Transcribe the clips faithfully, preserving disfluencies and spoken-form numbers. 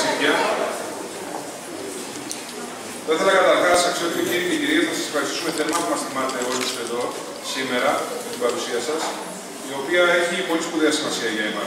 ταξίδια. Θα ήθελα καταρχάς, αξιότιμοι κύριοι και κυρίες, να σας ευχαριστήσουμε θερμά που μας θυμάτε όλους εδώ σήμερα με την παρουσία σας, η οποία έχει πολύ σπουδαία σημασία για εμάς.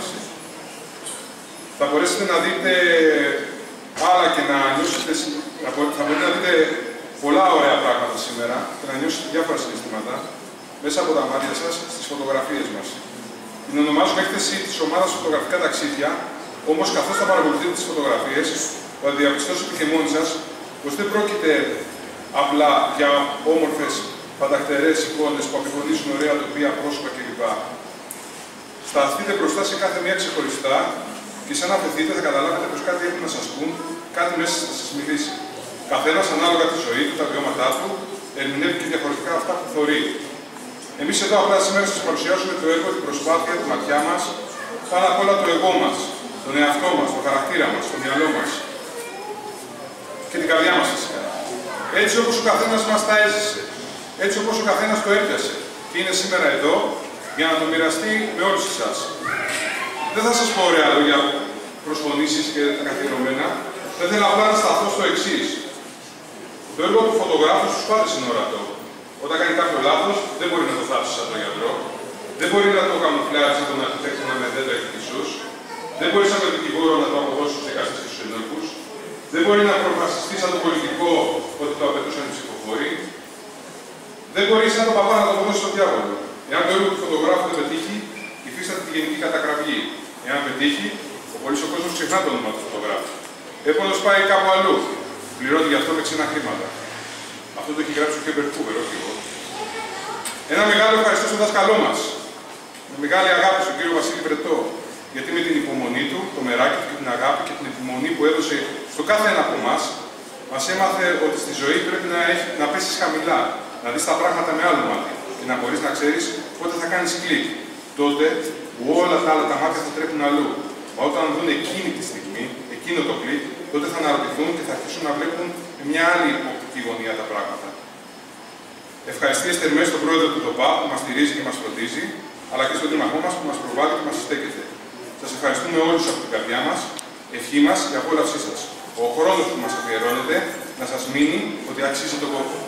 Θα μπορέσετε να δείτε άλλα και να νιώσετε, θα μπορείτε να δείτε πολλά ωραία πράγματα σήμερα και να νιώσετε διάφορα συναισθήματα μέσα από τα μάτια σας στις φωτογραφίες μας. Την ονομάζουμε έκθεση της ομάδας Φωτογραφικά Ταξίδια, όμως καθώς θα παρακολουθείτε τις φωτογραφίες, θα διαπιστώσετε και μόνοι σας πως δεν πρόκειται απλά για όμορφες, φανταχτερές εικόνες που απεικονίζουν ωραία τοπία, πρόσωπα κλπ. Σταθείτε μπροστά σε κάθε μία ξεχωριστά και σαν να αφαιθείτε θα καταλάβετε πως κάτι έχουν να σας πούν, κάτι μέσα θα σας μιλήσει. Καθένας ανάλογα τη ζωή του, τα βιώματά του, ερμηνεύει και διαφορετικά αυτά που θωρεί. Εμείς εδώ απλά σήμερα σας παρουσιάσουμε το έργο, την προσπάθεια, τη ματιά μας, πάνω απ' όλα το εγώ μας, τον εαυτό μας, τον χαρακτήρα μας, το μυαλό μας και την καρδιά μας φυσικά. Έτσι όπως ο καθένας μας τα έζησε, έτσι όπως ο καθένας το έπιασε και είναι σήμερα εδώ για να το μοιραστεί με όλους εσάς. Δεν θα σας πω ωραία λόγια προσφωνήσεις και τα καθιερωμένα. Θα ήθελα απλά να σταθώ στο εξής. Το έργο του φωτογράφου στους πάντες είναι ορατό. Όταν κάνει κάποιο λάθος, δεν μπορεί να το θάψει σαν τον γιατρό. Δεν μπορεί να το καμουφλάρει σαν τον αρχιτέκτονα με δέντρα και φυσούς. Δεν μπορεί σαν τον δικηγόρο να το αποδώσει στους δικαστές και στους ενόχους. Δεν μπορεί να προφασιστεί σαν τον πολιτικό ότι το απαιτούσαν οι ψηφοφόροι. Δεν μπορεί σαν τον παπά να το αποδώσει στον διάβολο. Εάν το έργο του φωτογράφου δεν πετύχει, υφίσταται τη γενική κατακραυγή. Εάν πετύχει, ο πολύς ο κόσμος ξεχνά το όνομα του φωτογράφου. Έπονος πάει κάπου αλλού. Πληρώνει γι' αυτό με ξένα χρήματα. Αυτό το έχει γράψει ο Χέμπερτ Χούβερ, όχι εγώ. Ένα μεγάλο ευχαριστώ στον δάσκαλό μας. Με μεγάλη αγάπη στον κύριο Βασίλη Βρετό. Γιατί με την υπομονή του, το μεράκι του και την αγάπη και την επιμονή που έδωσε στο κάθε ένα από εμάς, μας έμαθε ότι στη ζωή πρέπει να, έχει, να πέσεις χαμηλά, να δεις τα πράγματα με άλλο μάτι και να μπορείς να ξέρεις πότε θα κάνεις κλικ. Τότε που όλα τα άλλα τα μάτια θα τρέχουν αλλού. Μα όταν δουν εκείνη τη στιγμή, εκείνο το κλικ, τότε θα αναρωτηθούν και θα αρχίσουν να βλέπουν με μια άλλη οπτική γωνία τα πράγματα. Ευχαριστίες θερμές στον πρόεδρο του ΤΟΠΑ που μας στηρίζει και μας φροντίζει, αλλά και στον τριμαχό μας που μας προβάλλει και μας στέκεται. Σας ευχαριστούμε όλους από την καρδιά μας, ευχή μας και απόλαυσή σας. Ο χρόνος που μας αφιερώνετε να σας μείνει ότι αξίζει τον κόπο.